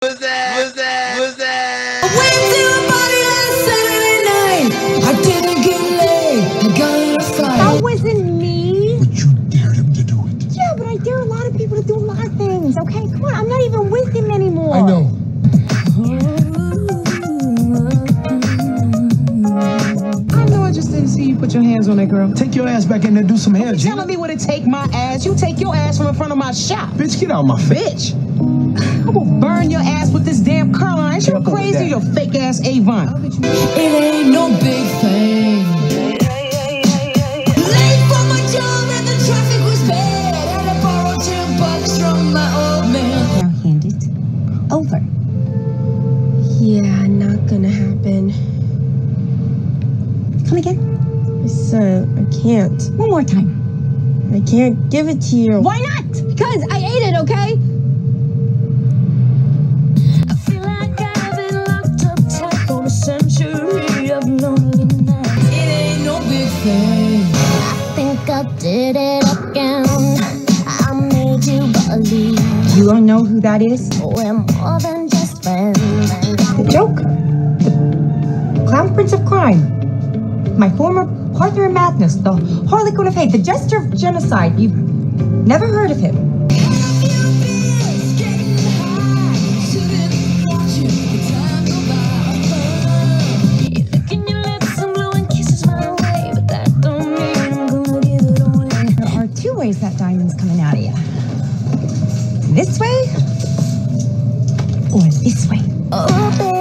What's that? I went to a party last Saturday night. I didn't get laid. I got in a fight. That wasn't me. But you dared him to do it. Yeah, but I dare a lot of people to do a lot of things. Okay, come on. I'm not even with him anymore. I know. I just didn't see you put your hands on that girl. Take your ass back in there and do some hair, Genie. Telling me where to take my ass. You take your ass from in front of my shop. Bitch, get out my face. Bitch. I will burn your ass with this damn curl iron. You crazy, you fake ass Avon. It ain't no big thing. Late for my job and the traffic was bad. Had to borrow $10 from my old man. Now hand it over. Yeah, not gonna happen. Come again? Son, I can't. One more time. I can't give it to you. Why not? Because I ate it, okay? I feel like I've been locked up tight for a century of lonely nights. It ain't no big thing. I think I did it again. I made you believe You don't know who that is? we're more than just friends. The Joker. The Clown Prince of Crime. My former partner in madness. The Harley Quinn of hate. The jester of genocide. You've never heard of him. There are two ways that diamond's coming out of you. This way or this way. Oh, baby.